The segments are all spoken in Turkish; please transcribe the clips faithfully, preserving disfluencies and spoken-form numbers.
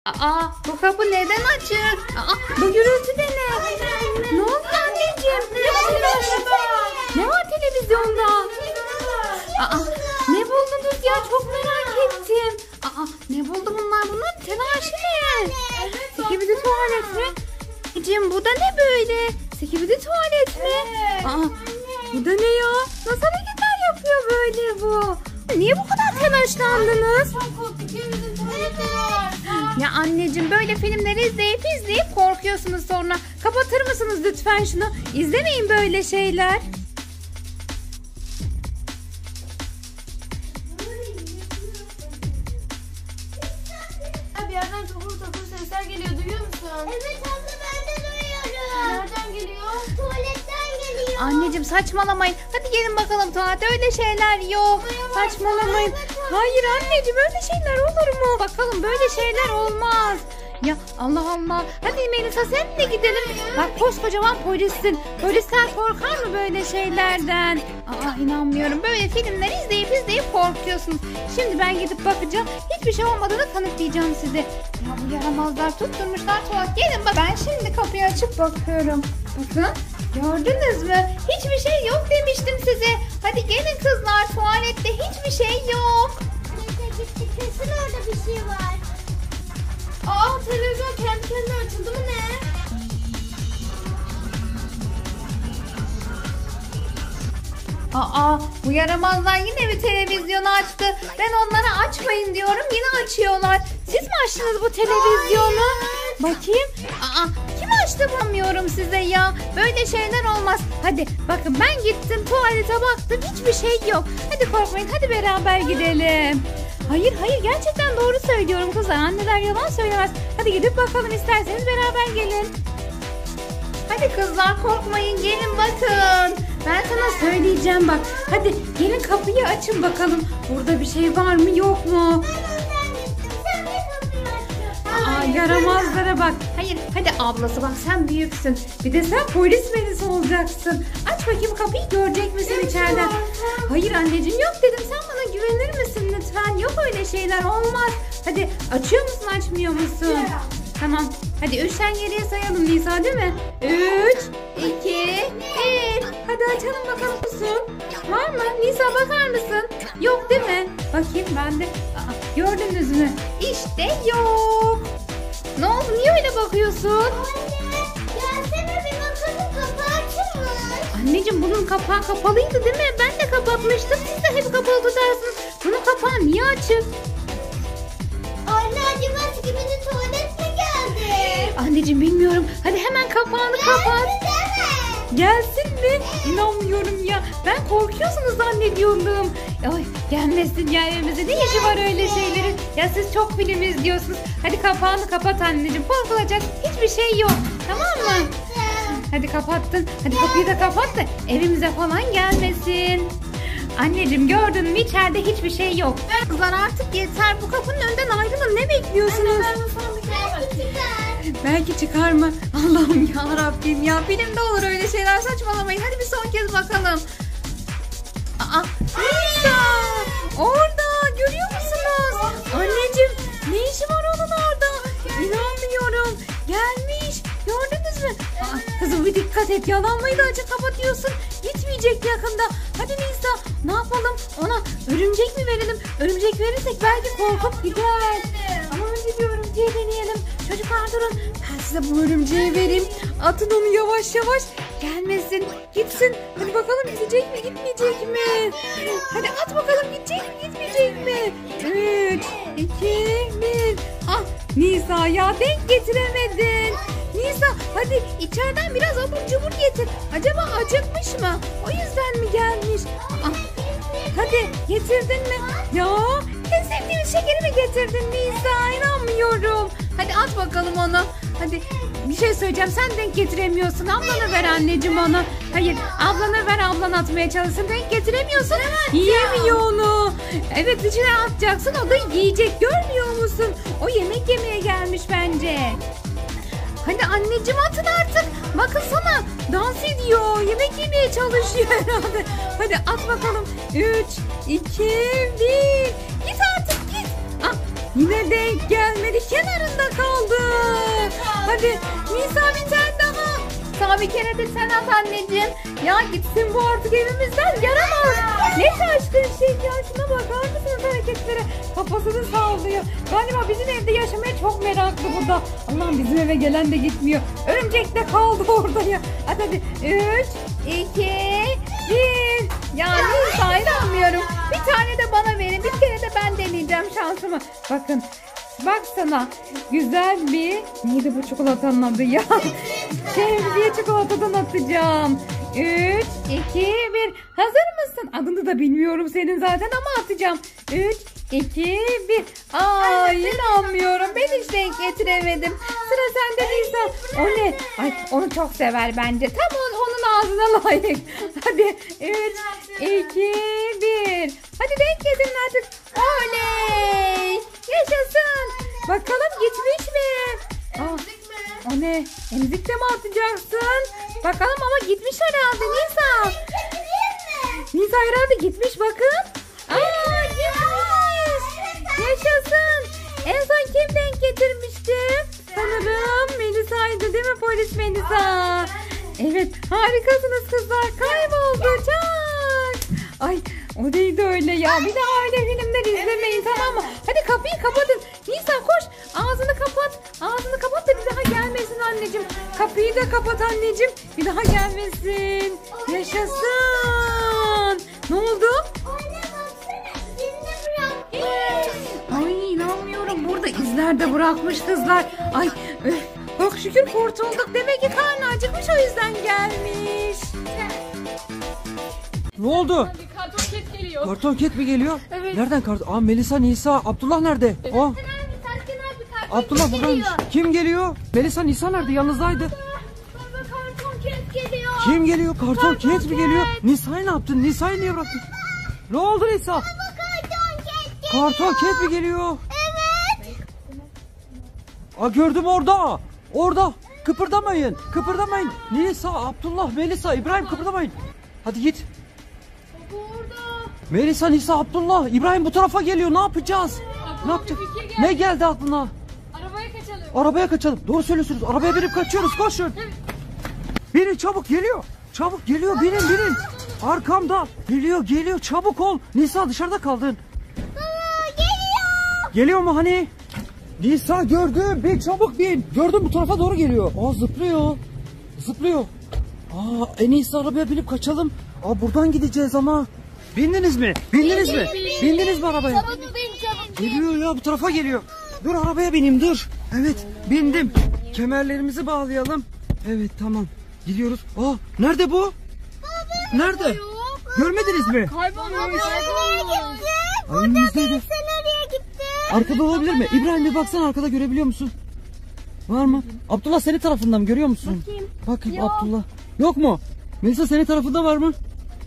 Aa, bu kapı neden açık? Aa, bu gürültü de ne? Ne oldu anneciğim? Ne olmuş? Ne var televizyonda? Aa, ne buldunuz ya? Çok merak ettim. Aa, ne buldu bunlar? Bunlar telaşı ne? Skibidi tuvalet mi? Anneciğim bu da ne böyle? Skibidi tuvalet mi? Aa, bu da ne ya? Nasıl hareketler yapıyor böyle bu? Niye bu kadar telaşlandınız? Ya anneciğim böyle filmleri izleyip izleyip korkuyorsunuz sonra. Kapatır mısınız lütfen şunu? İzlemeyin böyle şeyler. Bir yerden topur topur sesler geliyor, duyuyor musun? Evet abla, ben de duyuyorum. Nereden geliyor? Tuvaletten geliyor. Anneciğim saçmalamayın. Hadi gelin bakalım tuvalete, öyle şeyler yok. Saçmalamayın. Hayır anneciğim, öyle şeyler olur mu? Bakalım böyle şeyler olmaz. Ya Allah Allah. Hadi Melisa sen de gidelim. Bak koskocaman polissin. Polisler korkar mı böyle şeylerden? Aa inanmıyorum. Böyle filmler izleyip izleyip korkuyorsunuz. Şimdi ben gidip bakacağım. Hiçbir şey olmadığını kanıtlayacağım size. Ya bu yaramazlar tutturmuşlar tuvalet. Gelin bak, ben şimdi kapıyı açıp bakıyorum. Bakın. Gördünüz mü? Hiçbir şey yok demiştim size. Hadi gelin kızlar, tuvalette hiçbir şey yok. Neyse gitti, kesin orada bir şey var. Aa, televizyon kendi kendine açıldı mı ne? Aa, bu yaramazlar yine bir televizyonu açtı. Ben onlara açmayın diyorum, yine açıyorlar. Siz mi açtınız bu televizyonu? Bakayım. Aa, kim açtı bilmiyorum size ya. Böyle şeyler olmaz. Hadi bakın, ben gittim tuvalete baktım, hiçbir şey yok. Hadi korkmayın, hadi beraber gidelim. Hayır hayır, gerçekten doğru söylüyorum kızlar. Anneler yalan söylemez. Hadi gidip bakalım, isterseniz beraber gelin. Hadi kızlar korkmayın, gelin bakın. Ben sana söyleyeceğim bak. Hadi gelin kapıyı açın bakalım. Burada bir şey var mı yok mu? Sen de kapıyı açıyorsun. Aa, yaramazlara bak. Hayır hadi ablası, bak sen büyüksün. Bir de sen polis melisi olacaksın. Aç bakayım kapıyı, görecek misin içeriden? Hayır anneciğim yok dedim. Sen bana güvenir misin lütfen? Yok öyle şeyler, olmaz. Hadi açıyor musun, açmıyor musun? Tamam. Hadi üçten geriye sayalım Nisa, değil mi? Üç, iki, bir. Hadi açalım bakalım kusun. Var mı? Nisa bakar mısın? Yok değil mi? Bakayım ben de. Aa, gördünüz mü? İşte yok. Ne oldu? Niye öyle bakıyorsun? Anne, gelsene bir bakalım, kapı açılmış. Anneciğim bunun kapağı kapalıydı değil mi? Ben de kapatmıştım. Siz de hep kapalı tutarsınız. Bunun kapağı niye açık? Anne, acaba skibidi tuvalet mi geldi? Anneciğim bilmiyorum. Hadi hemen kapağını kapat. Gelsin deme. Gelsin mi? İnanmıyorum ya. Ben korkuyorsunuz zannediyordum. Ay, gelmesin ya, evimizde ne işi var öyle şeylerin? Ya siz çok film izliyorsunuz. Hadi kapağını kapat anneciğim. Korkulacak hiçbir şey yok. Tamam mı? Hadi kapattın. Hadi kapıyı da kapat da evimize falan gelmesin. Anneciğim gördün mü, içeride hiçbir şey yok. Kızlar artık yeter. Bu kapının önünden ayrılın. Ne bekliyorsunuz? Ben de sana bir şey bakayım. Belki çıkar mı? Allah'ım ya Rabbim ya. Filmde olur öyle şeyler, saçmalamayın. Hadi bir son kez bakalım. Aa, Nisa! Orada görüyor musunuz? Anneciğim ne işi var onun orada? İnanmıyorum. Gelmiş. Gördünüz mü? Aa, kızım bir dikkat et. Yalanmayı da açık kapatıyorsun. Gitmeyecek yakında. Hadi Nisa ne yapalım? Ona örümcek mi verelim? Örümcek verirsek belki korkup gider. Ama önce bir örümceği deneyelim. Çocuklar durun. Ben size bu örümceği vereyim. Atın onu yavaş yavaş. Gelmesin. Gitsin. Hadi bakalım gidecek mi, gitmeyecek mi? Hadi at bakalım, gidecek mi, gitmeyecek mi? Üç, iki, bir. Ah Nisa ya, denk getiremedin. Nisa hadi içeriden biraz abur cubur getir. Acaba acıkmış mı? O yüzden mi gelmiş? Ah, hadi getirdin mi? Ya en sevdiğin şekeri mi getirdin Nisa? İnanmıyorum. Hadi at bakalım onu. Hadi bir şey söyleyeceğim. Sen denk getiremiyorsun. Ablana ver anneciğim onu. Hayır ablana ver, ablan atmaya çalışsın. Denk getiremiyorsun. Yiyemiyor onu. Evet içine atacaksın, o da yiyecek. Görmüyor musun? O yemek yemeye gelmiş bence. Hadi anneciğim atın artık. Bakın sana dans ediyor. Yemek yemeye çalışıyor herhalde. Hadi at bakalım. Üç, iki, bir. Git artık git. Ah, Yine denk gelmedi. Kenarında kaldı. Hadi Nisa bir tane daha. Sana bir kere de sen at anneciğim. Ya gitsin bu artık evimizden yaramaz. Ne şaşkın şey ya. Şuna bakar mısınız hareketlere? Kafasını sallıyor. Galiba bizim evde yaşamaya çok meraklı burada. Allah'ım bizim eve gelen de gitmiyor. Örümcek de kaldı orada ya. Hadi hadi. üç, iki, bir. Ya Nisa'yı inanmıyorum. Bir tane de bana verin. Bir kere de ben deneyeceğim şansımı. Bakın. Baksana güzel bir neydi bu çikolatanın adı ya? Şemsiye çikolatadan atacağım. üç, iki, bir. Hazır mısın? Adını da bilmiyorum senin zaten ama atacağım. üç, iki, bir. Ay inanmıyorum. Ben hiç denk getiremedim. Sıra sende Nisa. O ne? Ay onu çok sever bence. Tam onun, onun ağzına layık. Hadi üç, iki, bir. Hadi denk getirin artık. Oley! Yaşasın. Bakalım gitmiş mi? Aa, o ne? Emzik de mi atacaksın? Bakalım ama gitmiş herhalde Nisa. Nisa herhalde gitmiş bakın. Aa gitmiş. Yaşasın. En son kim denk getirmişti? Sanırım Melisa'ydı değil mi polis Melisa? Evet harikasınız kızlar. Kayboldu çak. Ay o neydi öyle ya? Bir daha öyle filmler izlemeyin tamam mı? Hadi kapıyı kapatın. Nisa koş. Ağzını kapat. Ağzını kapat da bir daha gelmesin anneciğim. Kapıyı da kapat anneciğim. Bir daha gelmesin. Yaşasın. Ne oldu? Anne baksana. Birini bırakmış. Ay inanmıyorum. Burada izler de bırakmış kızlar. Ay öf, çok şükür kurtulduk. Demek ki karnı acıkmış o yüzden gelmiş. Ne oldu? Bir karton ket geliyor. Karton ket mi geliyor? Evet. Nereden karton? Aa Melisa, Nisa, Abdullah nerede? Aa Serkan abi, Serkan abi karton Abdullah ket buradaymış. geliyor. Kim geliyor? Melisa, Nisa nerede? Yanınızdaydı. Baba karton ket geliyor. Kim geliyor? Karton Karton ket mi geliyor? ket. Nisa'yı ne yaptın? Nisa'yı niye bıraktın? Ne oldu Nisa? Baba karton ket geliyor. Karton ket mi geliyor? Evet. Aa gördüm orada. Orada. Kıpırdamayın. Kıpırdamayın. Nisa, Abdullah, Melisa, İbrahim kıpırdamayın. Hadi git. Burada. Melisa, Nisa, Abdullah, İbrahim bu tarafa geliyor. Ne yapacağız? Aklıma Ne yapacağız? bir fikir geldi. Ne geldi aklına? Arabaya kaçalım. Arabaya kaçalım. Doğru söylüyorsunuz. Arabaya binip kaçıyoruz. Koşun. Binin çabuk geliyor. Çabuk geliyor. Binin binin. Arkamda. Geliyor geliyor. Çabuk ol. Nisa dışarıda kaldın. Baba geliyor. Geliyor mu hani? Nisa gördüm. Bin çabuk bin. Gördüm bu tarafa doğru geliyor. Aa zıplıyor. Zıplıyor. Aa en iyisi arabaya binip kaçalım. Aa buradan gideceğiz ama. Bindiniz mi? Bindiniz mi? Bindiniz mi arabaya? Çabuk bin çabuk. Geliyor ya bu tarafa geliyor. Dur arabaya bineyim dur. Evet bindim. Kemerlerimizi bağlayalım. Evet tamam. Gidiyoruz. Aa nerede bu? Nerede? Görmediniz mi? Kaybolmuş. Nereye gitti? Önümüzdeydi. Sen nereye gitti? Arkada olabilir mi? İbrahim bir baksana arkada görebiliyor musun? Var mı? Abdullah senin tarafından görüyor musun? Bakayım. Bakayım Yok. Abdullah. Yok mu? Melisa senin tarafında var mı?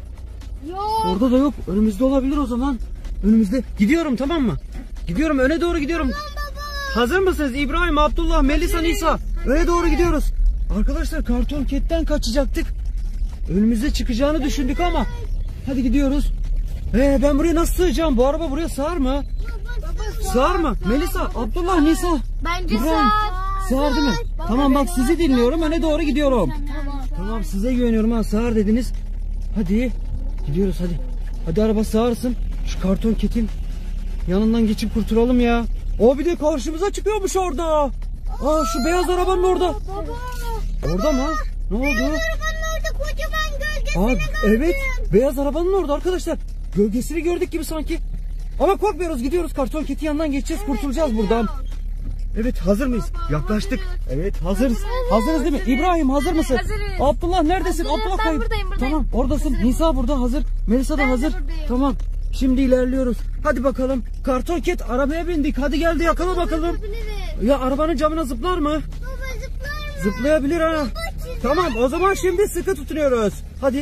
Yok. Orada da yok. Önümüzde olabilir o zaman. Önümüzde. Gidiyorum tamam mı? Gidiyorum öne doğru gidiyorum. Hazır mısınız? İbrahim, Abdullah, Melisa, Nisa. Öne doğru gidiyoruz. Arkadaşlar karton ketten kaçacaktık. Önümüze çıkacağını düşündük ama. Hadi gidiyoruz. Ee, ben buraya nasıl sığacağım? Bu araba buraya sığar mı? Sığar mı? Melisa, Abdullah, Nisa. Bence İbrahim. Sığar değil mi? Tamam bak sizi dinliyorum. Öne doğru gidiyorum. Tamam size güveniyorum ha. Sığar dediniz. Hadi. Gidiyoruz hadi. Hadi araba sığarsın. Şu karton ketin yanından geçip kurtulalım ya. O bir de karşımıza çıkıyormuş orada. Aa şu beyaz arabanın orada. Orada mı? Ne oldu? Arabanın orada kocaman gölgesini Aa, gördüm. evet. Beyaz arabanın orada arkadaşlar. Gölgesini gördük gibi sanki. Ama korkmuyoruz gidiyoruz. Karton ketin yanından geçeceğiz. Kurtulacağız buradan. Evet hazır mıyız? Yaklaştık. Evet hazırız. Hazırız değil mi? İbrahim hazır mısın? Hazırız. Abdullah neredesin? Hazırım, Abdullah ben kayıp. buradayım, buradayım. Tamam oradasın. Nisa burada hazır. Melisa da Ben de hazır. buradayım. Tamam. Şimdi ilerliyoruz. Hadi bakalım. Karton ket arabaya bindik. Hadi geldi yakala bakalım. Ya arabanın camına zıplar mı? Baba zıplar mı? Zıplayabilir ha. Tamam o zaman şimdi sıkı tutunuyoruz. Hadi.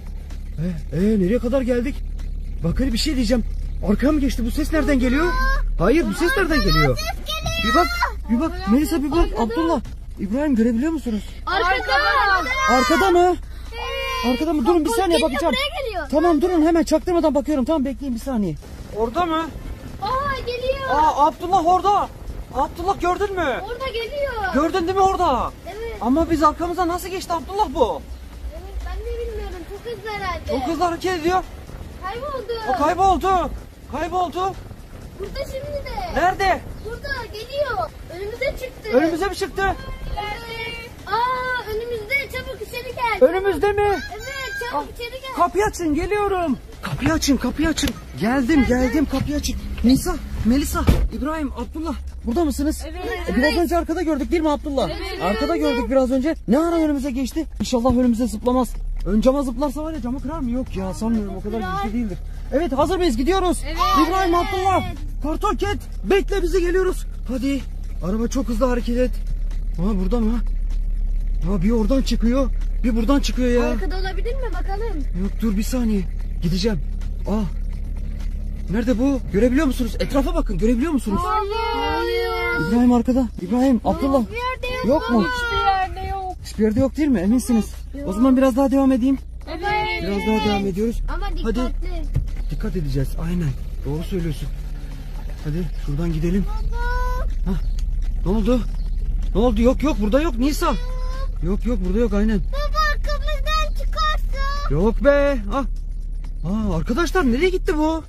Ee, ee, nereye kadar geldik? Bakır bir şey diyeceğim. Arkaya mı geçti? Bu ses nereden geliyor? Hayır bu ses nereden geliyor? Bir bak. Bir bak. Melisa bir bak. Abdullah. İbrahim görebiliyor musunuz? Arkada. Arkada mı? Arkada mı? Durun bir saniye bakacağım. Buraya geliyor. Tamam durun hemen çaktırmadan bakıyorum. Tamam bekleyin bir saniye. Orada mı? Aa geliyor. Aa, Abdullah orada. Abdullah gördün mü? Orada geliyor. Gördün değil mi orada? Evet. Ama biz arkamıza nasıl geçti Abdullah bu? Evet ben de bilmiyorum. Çok hızlı herhalde. Çok hızlı hareket ediyor. Kayboldu. O kayboldu. Kayboldu. Burada şimdi de. Nerede? Burada geliyor. Önümüze çıktı. Önümüze mi çıktı? Evet. Aa önümüzde, çabuk içeri gel. Önümüzde mi? Evet çabuk Ah, içeri gel. Kapıyı açın, geliyorum. Kapıyı açın, kapıyı açın. Geldim, geldim, kapıyı açın. Nisa, Melisa, İbrahim, Abdullah. Burada mısınız? Evet. E, biraz önce arkada gördük değil mi Abdullah? Evet. Arkada gördük biraz önce. Ne ara önümüze geçti? İnşallah önümüze zıplamaz. Ön cama zıplarsa var ya camı kırar mı? Yok ya sanmıyorum, o kadar güçlü değildir. Evet, hazır mıyız? Gidiyoruz. Evet. İbrahim, Abdullah, Kartoket, bekle bizi, geliyoruz. Hadi. Araba çok hızlı hareket et. Aa, burada mı? Ha, bir oradan çıkıyor, bir buradan çıkıyor ya. Arkada olabilir mi bakalım? Yok, dur bir saniye. Gideceğim. Aa. Nerede bu? Görebiliyor musunuz? Etrafa bakın. Görebiliyor musunuz? Hayır. İbrahim arkada. İbrahim, Abdullah. Bir yerde yok. Yok mu? Hiçbir yerde yok. Hiçbir yerde yok değil mi? Eminsiniz. O zaman biraz daha devam edeyim. Evet. Biraz daha devam ediyoruz. Ama Hadi. dikkatli. Dikkat edeceğiz. Aynen. Doğru söylüyorsun. Hadi şuradan gidelim. Hah. Ne oldu? Ne oldu? Yok yok burada yok Nisa. Yok yok burada yok aynen. Baba arkamızdan çıkarsa. Yok be. Ah. Aa, arkadaşlar nereye gitti bu?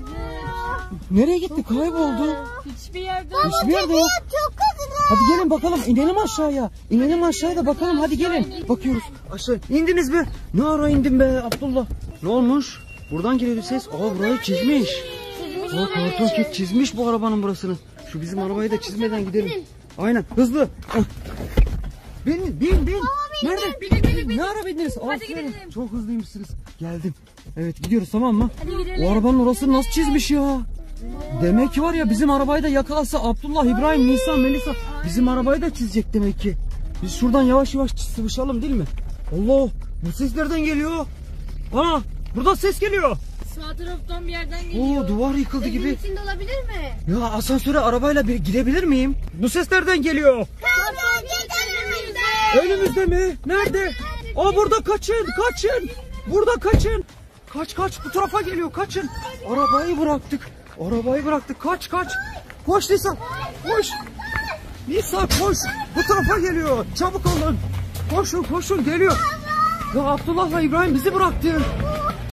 Nereye gitti? Kayboldu. Hiçbir yerde Hiçbir yerde yok. Çok hızlı. Hadi gelin bakalım, inelim aşağıya. İnelim aşağıya da bakalım, hadi gelin. Bakıyoruz aşağı. İndiniz mi? Ne ara indin be Abdullah? Ne olmuş? Buradan geliyordu ses. Aa, burayı çizmiş. Aa, Kartoket çizmiş bu arabanın burasını. Şu bizim arabayı da çizmeden gidelim. Aynen, hızlı. Ah. Bin, bin, bin. Nerede? Binin, binin, binin. Ne ara bindiniz? Aferin. gidelim. Çok hızlıymışsınız. Geldim. Evet, gidiyoruz, tamam mı? Hadi gidelim. O arabanın orasını nasıl çizmiş ya? Demek ki var ya, bizim arabayı da yakalasa Abdullah, İbrahim, Nisa, Melisa bizim arabayı da çizecek demek ki. Biz şuradan yavaş yavaş sıvışalım değil mi? Allah, bu ses nereden geliyor? Aa, burada ses geliyor. Sağ taraftan bir yerden geliyor. Oo, duvar yıkıldı Evin gibi. içinde olabilir mi? Ya asansöre arabayla bir girebilir miyim? Bu ses nereden geliyor? Kartoket önümüzde. Önümüzde mi? Nerede? Aa, burada, kaçın, kaçın. Burada kaçın. Kaç kaç, bu tarafa geliyor, kaçın. Arabayı bıraktık. Arabayı bıraktık. Kaç kaç. Koş Nisa. Koş. Nisa koş. Bu tarafa geliyor. Çabuk olun. Koşun koşun, geliyor. Ya Abdullah'la İbrahim bizi bıraktı.